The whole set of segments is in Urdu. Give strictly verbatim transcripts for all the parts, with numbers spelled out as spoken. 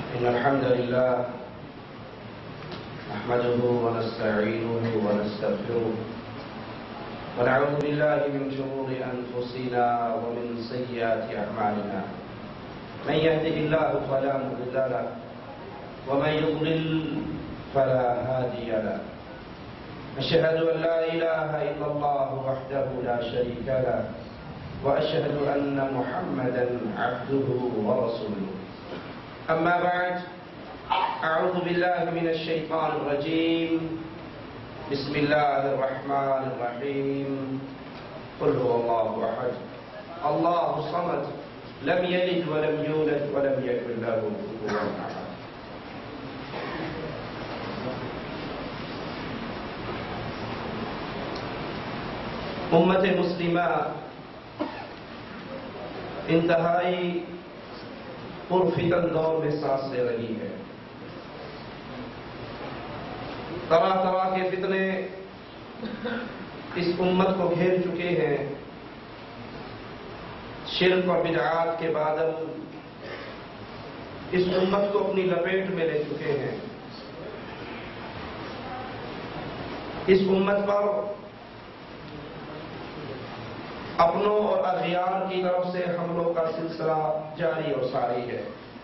إن الحمد لله نحمده ونستعينه ونستغفره ونعوذ بالله من شرور أنفسنا ومن سيئات أعمالنا من يهده الله فلا مضل له ومن يضلل فلا هادي له أشهد أن لا إله إلا الله وحده لا شريك له وأشهد أن محمدا عبده ورسوله أما بعد أعوذ بالله من الشيطان الرجيم بسم الله الرحمن الرحيم قل هو الله أحد الله الصمد لم يلد ولم يولد ولم يكن له كفوا أحد. امت مسلمہ انتہائی پرفتن دور میں سانس لے رہی ہے. طرح طرح کے فتنے اس امت کو گھیر چکے ہیں. شرک اور بدعات کے بادل اس امت کو اپنی لپیٹ میں لے چکے ہیں. اس امت پر اپنوں اور اغیار کی طرف سے حملوں کا سلسلہ جاری اور ساری ہے.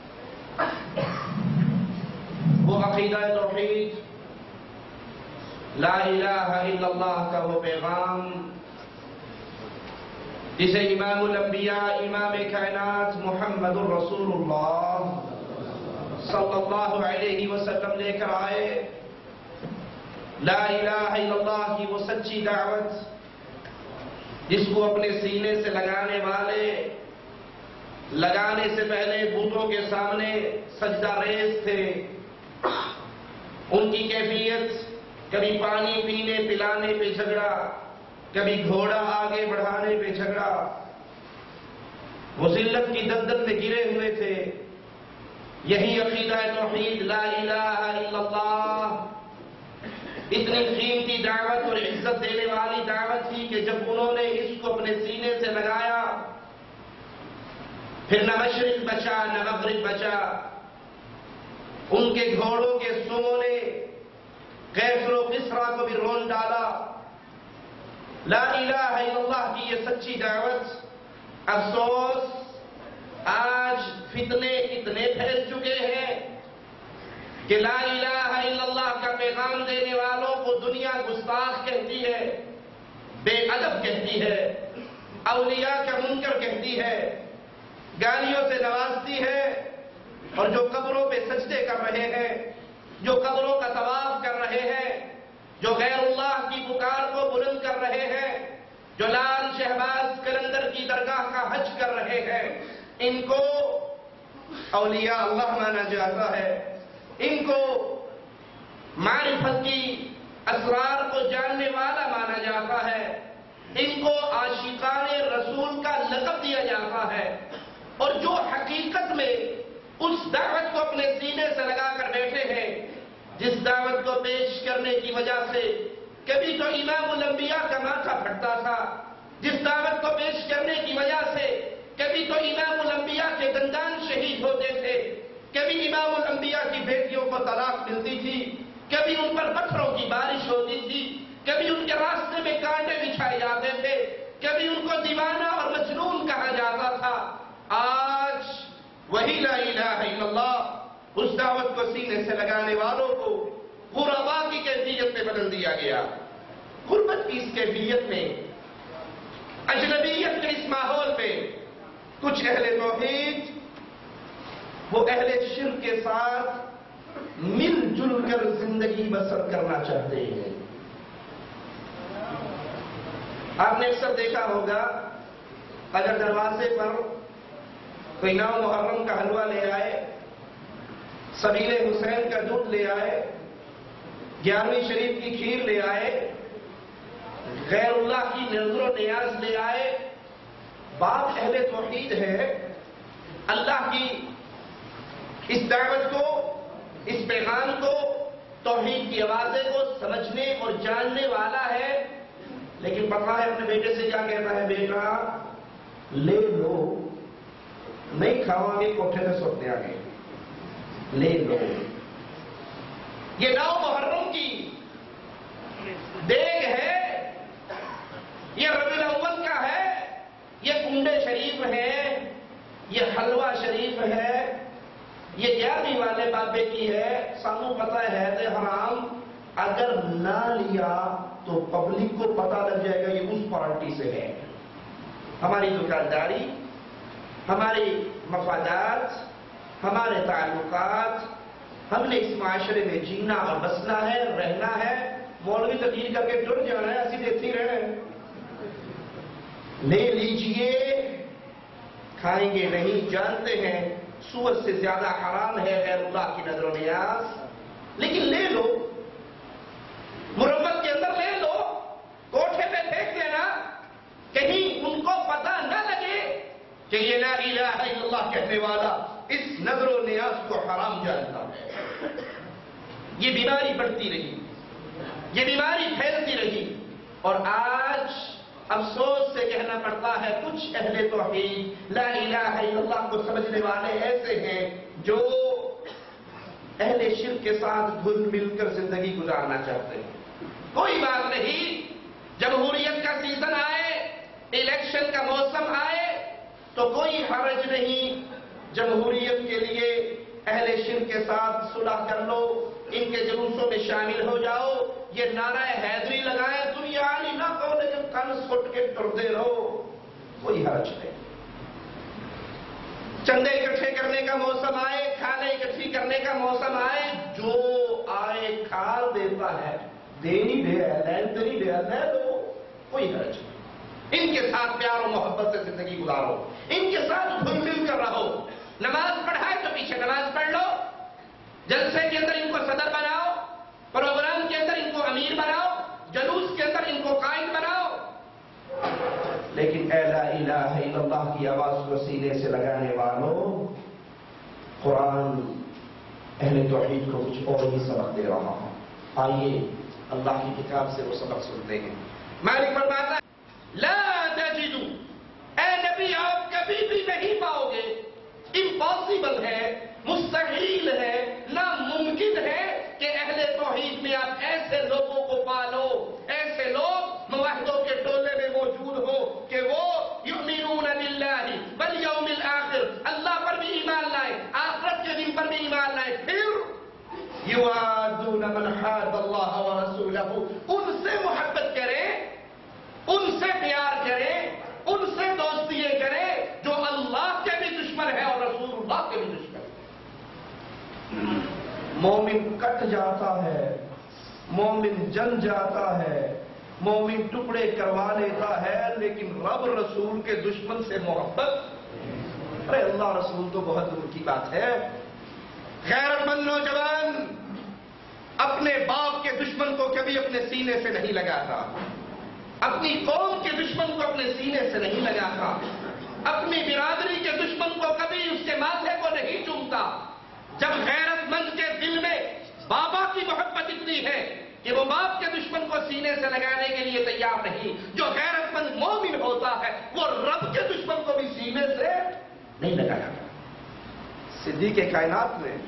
وہ عقیدہ توحید لا الہ الا اللہ کا وہ پیغام جسے امام الانبیاء امام کائنات محمد الرسول اللہ صلی اللہ علیہ وسلم لے کر آئے. لا الہ الا اللہ کی وہ سچی دعوت جس کو اپنے سینے سے لگانے والے لگانے سے پہلے بتوں کے سامنے سجدہ ریز تھے. ان کی کیفیت کبھی پانی پینے پلانے پہ جھگڑا، کبھی گھوڑا آگے بڑھانے پہ جھگڑا. وہ ذلت کی دلدل میں گرے ہوئے تھے. یہی عقیدہ توحید لا الہ الا اللہ اتنی قیمتی دعوت اور عزت دینے والی دعوت تھی کہ جب انہوں نے اس کو اپنے سینے سے لگایا پھر نہ مشرق بچا نہ مغرب بچا. ان کے گھوڑوں کے سوموں نے کیسر و کسرا کو بھی رون ڈالا. لا الہ الا اللہ کی یہ سچی دعوت، افسوس آج فتنے اتنے پھیل چکے ہیں کہ لا الہ الا اللہ کا پیغام دینے والوں کو دنیا گستاخ کہتی ہے، بے ادب کہتی ہے، اولیاء کا منکر کہتی ہے، گالیوں سے نوازتی ہے. اور جو قبروں پہ سجدے کر رہے ہیں، جو قبروں کا طواف کر رہے ہیں، جو غیر اللہ کی پکار کو بلند کر رہے ہیں، جو لال شہباز کلندر کی درگاہ کا حج کر رہے ہیں، ان کو اولیاء اللہ مانا جاتا ہے. ان کو معرفت کی اسرار کو جاننے والا مانا جاتا ہے. ان کو عاشقان رسول کا لقب دیا جاتا ہے. اور جو حقیقت میں اس دعوت کو اپنے سینے سے لگا کر بیٹھے ہیں، جس دعوت کو پیش کرنے کی وجہ سے کبھی تو امام الانبیاء کا ماتھا پھٹتا تھا، جس دعوت کو پیش کرنے کی وجہ سے کبھی تو امام الانبیاء کے دندان شہید ہوتے تھے، کبھی امام الانبیاء کی بیٹیوں کو طلاق ملتی تھی، کبھی ان پر پتھروں کی بارش ہوتی تھی، کبھی ان کے راستے میں کانٹے بچھائے جاتے تھے، کبھی ان کو دیوانہ اور مجنون کہا جاتا تھا. آج وہی لا الہ الا اللہ اس دعوت کو سینے سے لگانے والوں کو غربا کی کیفیت میں بدل دیا گیا. غربت کی اس کیفیت میں، اجنبیت کے اس ماحول میں کچھ اہل توحید وہ اہل شرک کے ساتھ مل جل کر زندگی بسر کرنا چاہتے ہیں. آپ نے اکثر دیکھا ہوگا اگر دروازے پر کوئی نو محرم کا حلوہ لے آئے، سبیل حسین کا دودھ لے آئے، گیارہویں شریف کی کھیر لے آئے، غیر اللہ کی نظر و نیاز لے آئے، باپ اہل توحید ہے، اللہ کی اس دعوت کو، اس پیغام کو، توحید کی آوازیں کو سمجھنے اور جاننے والا ہے. لیکن پتہ ہے اپنے بیٹے سے کیا کہتا ہے؟ بیٹا لے لو، نہیں کھاؤ گے کوٹھے سے سوتے آگے. لے لو. یہ نو محرم کی دیگ ہے، یہ ربیع الاول کا ہے، یہ کنڈے شریف ہے، یہ حلوہ شریف ہے، یہ گیارہویں والے بابے کی ہے. سانو پتہ ہے حیض حرام اگر نہ لیا تو پبلک کو پتہ لگ جائے گا یہ اس پارٹی سے ہے. ہماری دکانداری، ہماری مفادات، ہمارے تعلقات، ہم نے اس معاشرے میں جینا اور بسنا ہے، رہنا ہے. مولوی تقریر کر کے ٹر جانا ہے، ایسی دیکھتی رہنا ہے. لے لیجئے، کھائیں گے نہیں، جانتے ہیں سور سے زیادہ حرام ہے غیر اللہ کی نظر و نیاز، لیکن لے لو، مربت کے اندر لے لو، کوٹھے پہ پھینک دینا، کہیں ان کو پتہ نہ لگے کہ یہ لا الہ الا اللہ کہنے والا اس نظر و نیاز کو حرام جانتا ہے. یہ بیماری بڑھتی رہی، یہ بیماری پھیلتی رہی، اور آج افسوس سے کہنا پڑتا ہے کچھ اہل توحید لا الہ الا اللہ کو سمجھنے والے ایسے ہیں جو اہل شرک کے ساتھ گھل مل کر زندگی گزارنا چاہتے ہیں. کوئی بات نہیں، جمہوریت کا سیزن آئے، الیکشن کا موسم آئے تو کوئی حرج نہیں، جمہوریت کے لیے اہل شرک کے ساتھ صلح کر لو، ان کے جلوسوں میں شامل ہو جاؤ، یہ نعرہ حیدری لگائے، دنیا عالی نہ کہو لیکن کن سٹ کے ٹرتے رہو، کوئی حرج نہیں. چندے اکٹھے کرنے کا موسم آئے، کھانے اکٹھی کرنے کا موسم آئے، جو آئے کھال دیتا ہے، دے نہیں دے لین تو نہیں دے لے دو، کوئی حرج نہیں. ان کے ساتھ پیار و محبت سے زندگی گزارو، ان کے ساتھ گھل مل کر رہو. نماز پڑھائے تو پیچھے نماز پڑھ لو، جلسے کے اندر ان کو صدر بناؤ، پروگرام کے اندر ان کو امیر بناؤ، جلوس کے اندر ان کو قائد بناؤ، لیکن اے لا الہ الا اللہ کی آواز کو سینے سے لگانے والوں، قرآن اہل توحید کو کچھ اور ہی سبق دے رہا ہوں. آئیے اللہ کی کتاب سے وہ سبق سنتے ہیں. مالک فرماتا ہے لا تجدو، اے نبی آپ کبھی بھی نہیں پاؤ گے، امپاسبل ہے، مستحیل ہے، ناممکن ہے کہ اہل توحید میں آپ ایسے لوگوں کو پالو، ایسے لوگ موحدوں کے ٹولے میں موجود ہو کہ وہ یؤمنون باللہ والیوم الآخر، اللہ پر بھی ایمان لائے، آخرت کے دن پر بھی ایمان لائے، پھر یوادون من حاد اللہ ورسولہ، ان سے محبت کریں، ان سے پیار کریں، ان سے دوستیاں کریں جو اللہ کے بھی دشمن ہے اور رسول اللہ کے بھی دشمن ہے. مومن کٹ جاتا ہے، مومن جل جاتا ہے، مومن ٹکڑے کروا لیتا ہے، لیکن رب رسول کے دشمن سے محبت، ارے اللہ رسول تو بہت دور کی بات ہے. غیرت مند نوجوان اپنے باپ کے دشمن کو کبھی اپنے سینے سے نہیں لگاتا، اپنی قوم کے دشمن کو اپنے سینے سے نہیں لگاتا، اپنی برادری کے دشمن کو کبھی اس کے ماتھے کو نہیں چومتا. جب غیرت مند کے دل میں بابا کی محبت اتنی ہے کہ وہ باپ کے دشمن کو سینے سے لگانے کے لیے تیار نہیں، جو غیرت مند مومن ہوتا ہے وہ رب کے دشمن کو بھی سینے سے نہیں لگایا. صدیق کائنات نے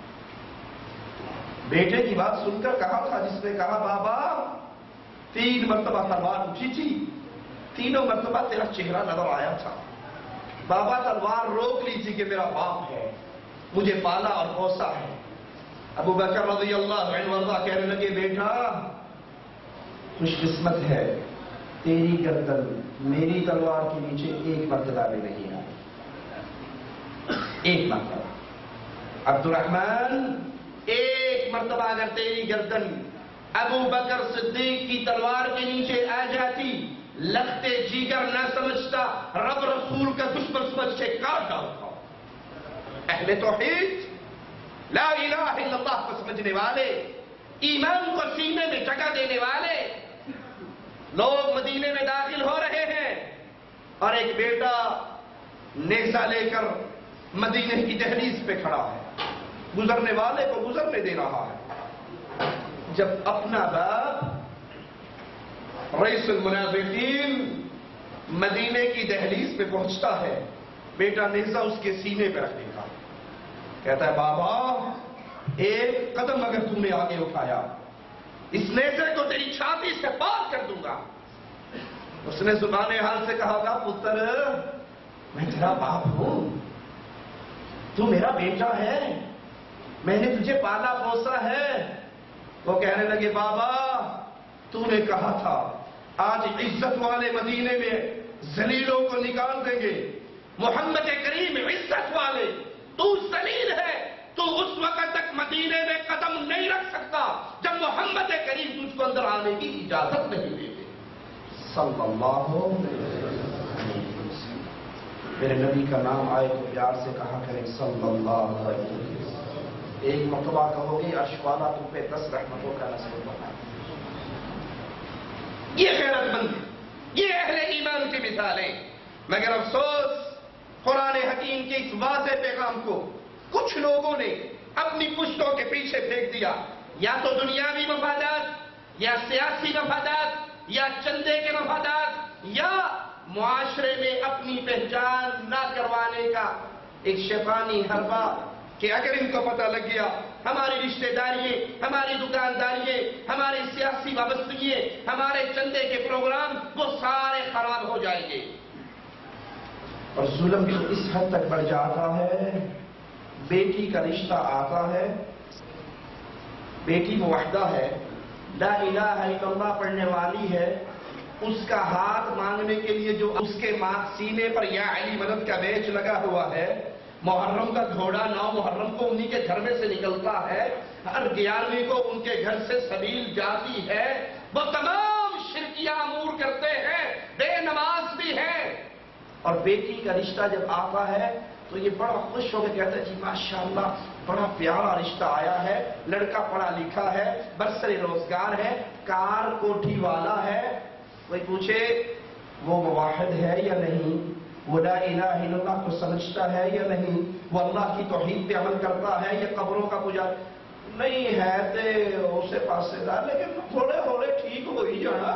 بیٹے کی بات سن کر کہا تھا، جس نے کہا بابا تین مرتبہ تلوار اٹھی تھی، تینوں مرتبہ تیرا چہرہ نظر آیا تھا، بابا تلوار روک لی تھی کہ میرا باپ ہے، مجھے پالا اور پوسا ہے. ابو بکر رضی اللہ عنہ وارضہ کہنے لگے بیٹا خوش قسمت ہے، تیری گردن میری تلوار کے نیچے ایک مرتبہ بھی نہیں آئی، ایک مرتبہ. عبد الرحمن ایک مرتبہ اگر تیری گردن ابو بکر صدیق کی تلوار کے نیچے آ جاتی، لگتے جیگر نہ سمجھتا، رب رسول کا دشمن سمجھ کے کاٹ ڈالتا. اہل توحید لا الہ الا اللہ کو سمجھنے والے، ایمان کو سینے میں جگہ دینے والے لوگ مدینے میں داخل ہو رہے ہیں، اور ایک بیٹا نیزہ لے کر مدینے کی دہلیز پہ کھڑا ہے، گزرنے والے کو گزرنے دے رہا ہے. جب اپنا باپ رئیس المنافقین مدینے کی دہلیز پہ پہنچتا ہے، بیٹا نیزہ اس کے سینے پہ رکھ دیتا ہے. کہتا ہے بابا ایک قدم اگر تم نے آگے اٹھایا اس نیزے کو تیری چھاتی سے پار کر دوں گا۔ اس نے زبان حال سے کہا تھا پتر میں تیرا باپ ہوں، تو میرا بیٹا ہے، میں نے تجھے پالا پوسا ہے۔ وہ کہنے لگے بابا تو نے کہا تھا آج عزت والے مدینے میں ذلیلوں کو نکال دیں گے، محمد کریم عزت والے، تو ذلیل ہے، تو اس وقت تک مدینے میں قدم نہیں رکھ سکتا جب محمد کریم تجھ کو اندر آنے کی اجازت نہیں دیتے صلی اللہ علیہ وسلم۔ میرے نبی کا نام آئے تو پیار سے کہا کریں صلی اللہ علیہ وسلم۔ ایک مرتبہ کہو گے عرش والا تم پہ دس رحمتوں کا نصیب بنا۔ یہ غیرت مند، یہ اہل ایمان کی مثالیں، مگر افسوس قرآن حکیم کے اس واضح پیغام کو کچھ لوگوں نے اپنی پشتوں کے پیچھے پھینک دیا، یا تو دنیاوی مفادات، یا سیاسی مفادات، یا چندے کے مفادات، یا معاشرے میں اپنی پہچان نہ کروانے کا ایک شیطانی حربہ کہ اگر ان کو پتہ لگ گیا ہماری رشتہ داریاں، ہماری دکانداریاں، ہماری سیاسی وابستگیاں، ہمارے چندے کے پروگرام وہ سارے خراب ہو جائیں گے۔ اور ظلم تو اس حد تک بڑھ جاتا ہے، بیٹی کا رشتہ آتا ہے، بیٹی موحدہ ہے، لا الہ الا اللہ پڑھنے والی ہے، اس کا ہاتھ مانگنے کے لیے جو اس کے ماں سینے پر یا علی مدد کا بیچ لگا ہوا ہے، محرم کا گھوڑا نو محرم کو انہی کے گھر میں سے نکلتا ہے، ہر گیارہویں کو ان کے گھر سے سبیل جاتی ہے، وہ تمام شرکیہ امور کرتے ہیں، بے نماز بھی ہیں، اور بیٹی کا رشتہ جب آتا ہے تو یہ بڑا خوش ہو کے کہتا ہے جی ماشاءاللہ بڑا پیارا رشتہ آیا ہے، لڑکا پڑھا لکھا ہے، برسر روزگار ہے، کار کوٹھی والا ہے۔ کوئی پوچھے وہ موحد ہے یا نہیں، وہ لا الہ الا اللہ کو سمجھتا ہے یا نہیں، وہ اللہ کی توحید پہ عمل کرتا ہے یا قبروں کا پجاری نہیں ہے، تے اسے پاسے دار لیکن تھوڑے تھوڑے ٹھیک ہو ہی جانا،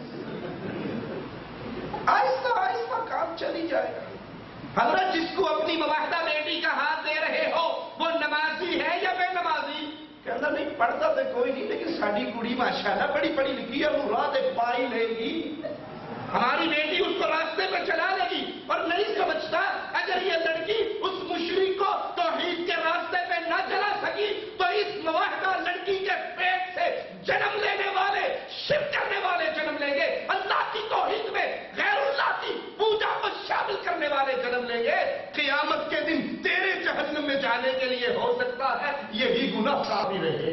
آہستہ آہستہ کام چلی جائے گا۔ حضرت جس کو اپنی مواحدہ بیٹی کا ہاتھ دے رہے ہو وہ نمازی ہے یا بے نمازی؟ کہنا نہیں پڑھتا تو کوئی نہیں لیکن ساڑی کڑی ماشاءاللہ بڑی پڑھی لکھی ہے، وہ راہ دے پائی لے گی، ہماری بیٹی اس کو راستے پہ چلا لے گی۔ اور نہیں سمجھتا اگر یہ لڑکی اس مشرک کو توحید کے راستے پہ نہ چلا سکی تو اس مواحدہ لڑکی کے پیٹ سے جنم لینے والے، شرک کرنے والے جنم لیں گے، اللہ کی توحید میں غیر اللہ کی پوجا کو شامل کرنے والے جنم لیں گے۔ قیامت کے دن تیرے جہنم میں جانے کے لیے ہو سکتا ہے یہی گناہ ثابت رہے۔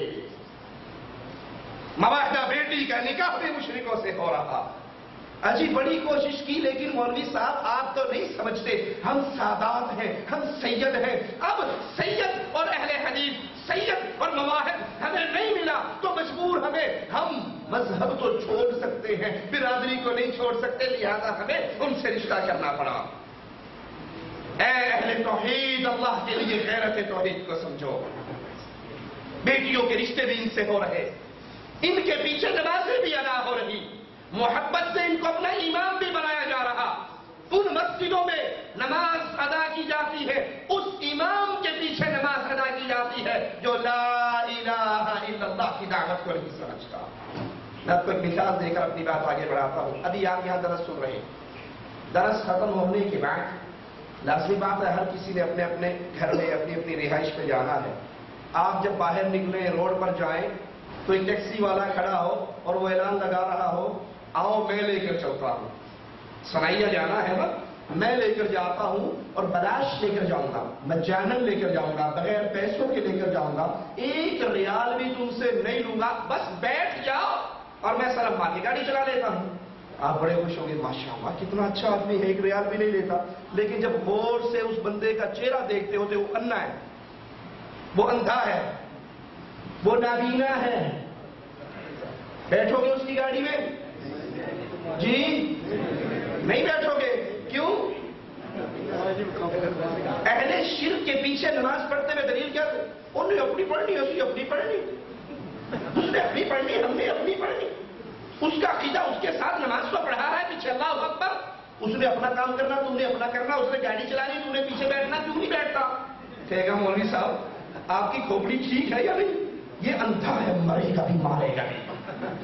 مواحدہ بیٹی کا نکاح بھی مشرکوں سے ہو رہا، اجی بڑی کوشش کی لیکن مولوی صاحب آپ تو نہیں سمجھتے، ہم سادات ہیں، ہم سید ہیں، اب سید اور اہل حدیث، سید اور مواحد ہمیں نہیں ملا تو مجبور ہمیں، ہم مذہب تو چھوڑ سکتے ہیں، برادری کو نہیں چھوڑ سکتے، لہذا ہمیں ان سے رشتہ کرنا پڑا۔ اے اہل توحید، اللہ کے لیے غیرت توحید کو سمجھو، بیٹیوں کے رشتے بھی ان سے ہو رہے، ان کے پیچھے نمازیں بھی ادا ہو رہی، محبت سے ان کو اپنا امام بھی بنایا جا رہا، ان مسجدوں میں نماز ادا کی جاتی ہے، اس امام کے پیچھے نماز ادا کی جاتی ہے جو لا الہ الا اللہ کی دعوت کو نہیں سمجھتا۔ میں آپ کو ایک مثال دے کر اپنی بات آگے بڑھاتا ہوں۔ ابھی آپ یہاں درس سن رہے ہیں، درس ختم ہونے کے بعد لازمی بات ہے ہر کسی نے اپنے اپنے گھر میں اپنی اپنی رہائش پہ جانا ہے۔ آپ جب باہر نکلیں، روڈ پر جائیں تو ایک ٹیکسی والا کھڑا ہو اور وہ اعلان لگا رہا ہو آؤ میں لے کر چلتا ہوں، سنائیا جانا ہے نا، میں لے کر جاتا ہوں اور بلاش لے کر جاؤں گا، مجانن لے کر جاؤں گا، بغیر پیسوں کے لے کر جاؤں گا، ایک ریال بھی تم سے نہیں لوں گا، بس بیٹھ جاؤ اور میں سلام مار کے گاڑی چلا لیتا ہوں۔ آپ بڑے خوش ہوں گے، ماشاءاللہ کتنا اچھا آدمی ہے، ایک ریال بھی نہیں لیتا۔ لیکن جب غور سے اس بندے کا چہرہ دیکھتے ہوتے وہ اندھا ہے، وہ اندھا ہے، وہ نابینا ہے، بیٹھو گے اس کی گاڑی میں؟ جی نہیں بیٹھو گے، کیوں؟ اہل شرک کے پیچھے نماز پڑھتے ہوئے دلیل کیا تھی؟ انہوں نے اپنی پڑھنی، اس نے اپنی پڑھنی، اس نے اپنی پڑھنی، ہم نے اپنی پڑھنی، اس کا عقیدہ اس کے ساتھ نماز کو پڑھا رہا ہے پیچھے اللہ اکبر، اس نے اپنا کام کرنا، تم نے اپنا کرنا، اس نے گاڑی چلانی، تم نے پیچھے بیٹھنا، کیوں نہیں بیٹھتا؟ کہے گا مولوی صاحب آپ کی کھوپڑی ٹھیک ہے یا نہیں؟ یہ اندھا ہے، مرے گا بھی مارے گا بھی.